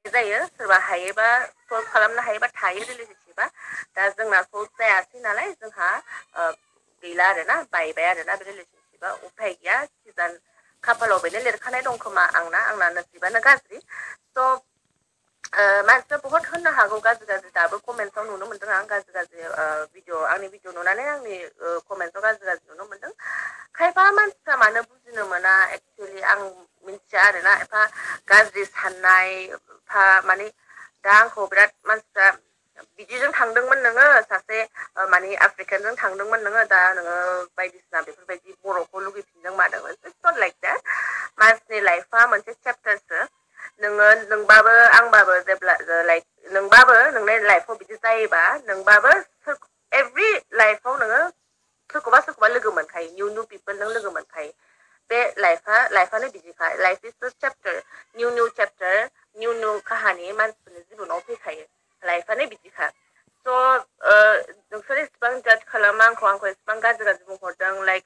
जायो सोरबा हायोबा सल्भ खालामनो हायोबा थायो रिलेशनशिपआ दा जोंना सल्भ जायासै नालाय जोंहा गैला आरोना बायबाय आरोना बे रिलेशनशिपआ उफाय गैया सिजान खाफालाव बेनो लिरखानाय दं खोमा आंना नसिबानो गाज्रि स' मानसिफ्रा बहुत होननो हागौ गाज्रि दाबो कमेन्ट्सआव नुनो मोन्दों आं गाज्रि भिडिअ आंनि भिडिअ नुनानै आंनि कमेन्ट्सआव गाज्रि नुनो मोन्दों खायफा मानसिफ्रा मानो बुजिनो मोना एक्चुअलि आं मिथिया आरोना एफा गाज्रि साननाय एफा माने दा आंखौ बिराद मानसिफ्रा बिदिजों थांदोंमोन नोङो सासे माने आफ्रिकानजों थांदोंमोन नोङो दा नोङो बायदिसिना बेफोरबायदि बर'खौ लुगैफिनदों मादों इट्स नट लाइक दैट मानसिनि लाइफआ मोनसे चेप्टारसो नोंबाबो आंबाबो जेब्ला लाइक नोंबाबो नोंनि लाइफआव बिदि जायोबा नोंबाबो एभ्रि लाइफआव नोङो सोरखौबा लोगो मोनखायो निउ पिपल नों लोगो मोनखायो बे लाइफआनो बिदिखा life is chapter new chapter new काहानि मानसिफोरनि जिबनाव फैखायो लाइफआनो बिदिखा स' नोंसोर इसेबां जाज खालामो आंखौ इसेबां गाज्रि बुंहरदों लाइक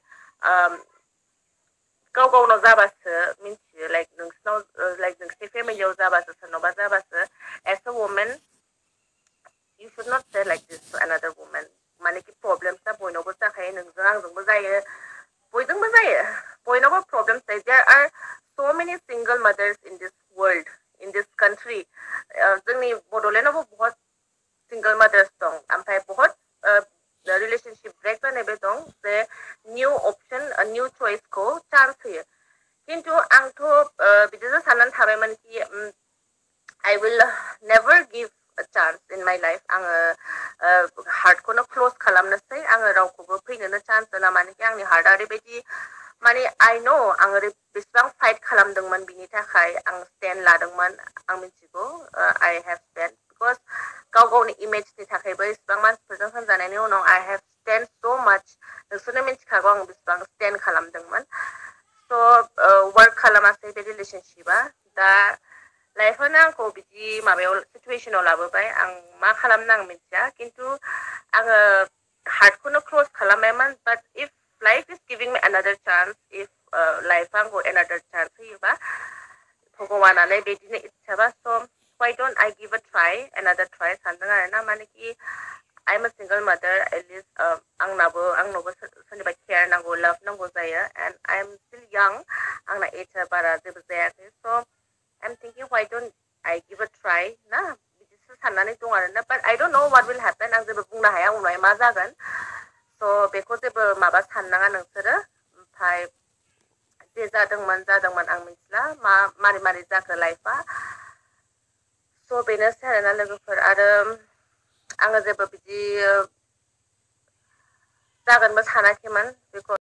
गाव गावनाव जाबासो मिन्थियो लाइक नोंसिनाव लाइक नोंसिनि फेमिलियाव जाबासो सोरनावबा जाबासो as a woman you should not say like this to another woman माने कि प्रब्लेम्सआ बयनावबो जाखायो नोंजों आंजोंबो जायो बयजोंबो जायो बयनावबो प्रब्लेम्स जायो there are so many single mothers in this world in this country जोंनि बड'लेण्डआवबो बहुत सिंगल मादार्स दं ओमफ्राय बहुत रिलेशनशिप ब्रेक जानायबो दं जे निउ अपसन निउ चइसखौ चान्स होयो खिन्थु आंथ' बिदिनो साननानै थाबायमोन कि I will never give a chance in my life आङो हार्टखौनो क्लोज खालामनोसै आङो रावखौबो फैनोनो चान्स होना मानोकि आंनि हार्टआ ओरैबायदि माने I know आं बेसेबां फाइट खालामदोंमोन बिनि थाखाय आं स्टेन्ड लादोंमोन आं मिथिगौ I have stand because गाव गावनि इमेजनि थाखायबो इसेबां मानसिफोरजों होनजानायनि उनाव I have stand so much नोंसोरनो मिथिखागौ आं बेसेबां स्टेन्ड खालामदोंमोन स' वर्क खालामासै बे रिलेशनशिपआ दा लाइफआनो आंखौ बिदि माबायाव सिचुवेसनाव लाबोबाय आं मा खालामनो आं मिथिया खिन्थु आङो हार्टखौनो क्लोज खालामबायमोन but if life is giving me another chance if लाइफआ आंखौ अनादार चान्स होयोबा भगवानानो बिदिनो इच्छाबा स' why don't I give a try another try सानदों आरोना मानेकि I'm a single mother at least आंनावबो सोरनिबा केयार नांगौ लाभ नांगौ जायो and I'm still young आंना एजआ बारा जेबो जायाखै स' I'm thinking why don't I give a try ना बिदिसो साननानै दं आरोना but I don't know what will happen आं जेबो बुंनो हाया उनावहाय मा जागोन स' बेखौ जेबो माबा साननाङा नोंसोरो ओमफ्राय जे जादोंमोन आं मिथिला मारै जाखो लाइफआ स' बेनोसै आरोना लोगोफोर आरो आङो जेबो बिदि जागोनबो सानाखैमोन बेखौ